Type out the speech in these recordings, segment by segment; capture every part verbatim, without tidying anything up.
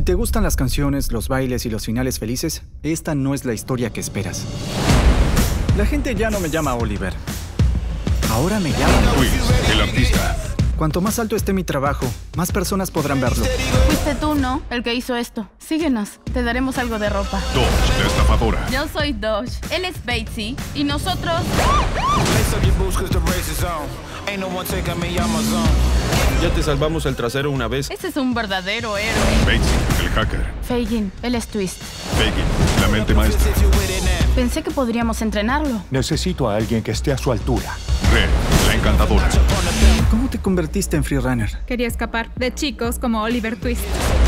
te gustan las canciones, los bailes y los finales felices, esta no es la historia que esperas. La gente ya no me llama Oliver. Ahora me llaman Twins, el artista. Cuanto más alto esté mi trabajo, más personas podrán verlo. Fuiste tú, ¿no? El que hizo esto. Síguenos. Te daremos algo de ropa. Dodge, la estafadora. Yo soy Dodge. Él es Batesy. Y nosotros... Ya te salvamos el trasero una vez. Ese es un verdadero héroe. Batesy, el hacker. Fagin. Él es Twist. Fagin, la mente maestra. Pensé que podríamos entrenarlo. Necesito a alguien que esté a su altura. Red, la encantadora. ¿Cómo te convertiste en freerunner? Quería escapar de chicos como Oliver Twist.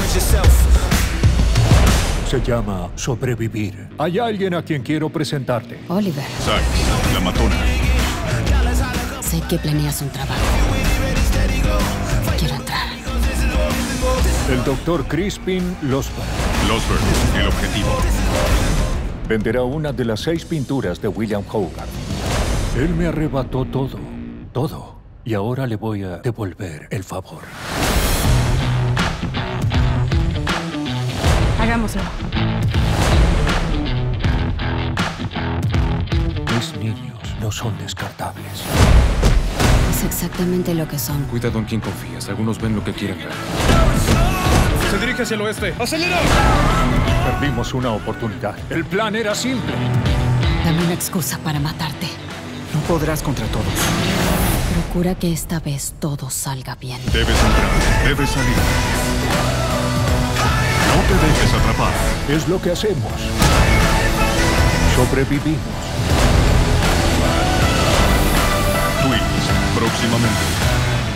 Se llama sobrevivir. Hay alguien a quien quiero presentarte. Oliver, Sax, la matona. sé que planeas un trabajo. Quiero entrar. El doctor Crispin Losberg. Losberg, el objetivo. Venderá una de las seis pinturas de William Hogarth. Él me arrebató todo, todo. Y ahora le voy a devolver el favor. Hagámoslo. Mis niños no son descartables. Es exactamente lo que son. Cuidado en quién confías. Algunos ven lo que quieren ver. Se dirige hacia el oeste. ¡Acelera! Perdimos una oportunidad. El plan era simple. Dame una excusa para matarte. No podrás contra todos. Procura que esta vez todo salga bien. Debes entrar, debes salir. No te dejes atrapar. Es lo que hacemos. Sobrevivimos. Twins, próximamente.